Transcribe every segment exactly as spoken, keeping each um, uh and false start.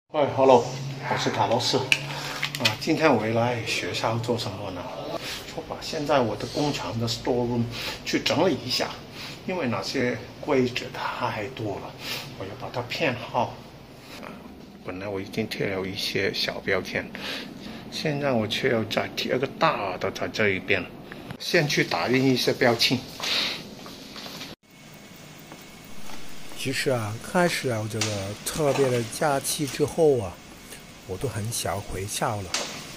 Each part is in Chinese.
嗨 ，Hello， 我是卡洛斯。啊，今天我来学校做什么呢？我把现在我的工厂的 store room 去整理一下，因为那些柜子太多了，我要把它编号。本来我已经贴了一些小标签，现在我却要再贴个大的在这一边。先去打印一些标签。 其实啊，开始了这个特别的假期之后啊，我都很想回校了。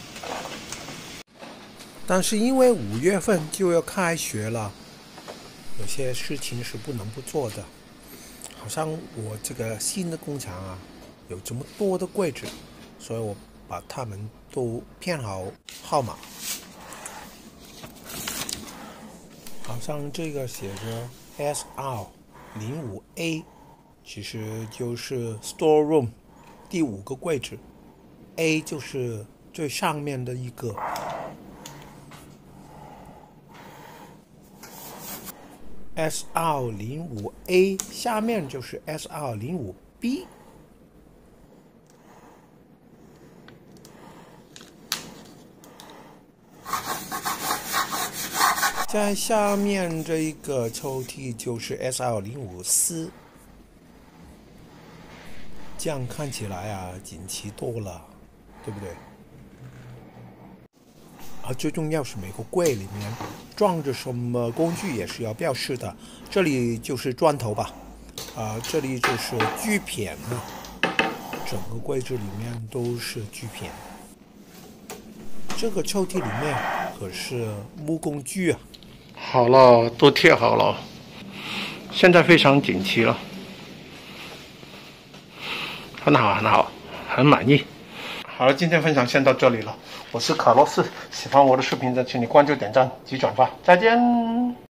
但是因为五月份就要开学了，有些事情是不能不做的。好像我这个新的工厂啊，有这么多的柜子，所以我把它们都编好号码。好像这个写着 S R 零五 A。其实就是 store room 第五个柜子 ，A 就是最上面的一个。S R 零五 A 下面就是 S R 零五 B。在下面这一个抽屉就是 S R 零五 C。这样看起来啊，整齐多了，对不对？而最重要是每个柜里面装着什么工具也是要标示的。这里就是砖头吧，啊、呃，这里就是锯片啊，整个柜子里面都是锯片。这个抽屉里面可是木工具啊。 好了，都贴好了，现在非常整齐了。很好，很好，很满意。好了，今天分享先到这里了。我是卡洛斯，喜欢我的视频的，请你关注、点赞及转发。再见。